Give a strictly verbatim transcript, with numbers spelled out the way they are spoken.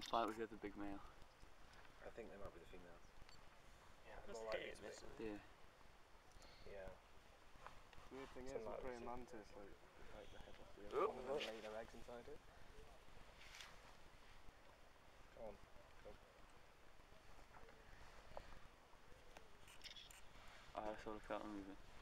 fight with the other big male. I think they might be the females. Yeah, they're more likely to be. Yeah. Yeah. Weird thing It's is, with praying mantis, like, they bite the head off the other one and then lay their eggs inside it. Go on. Go. I saw the cattle moving.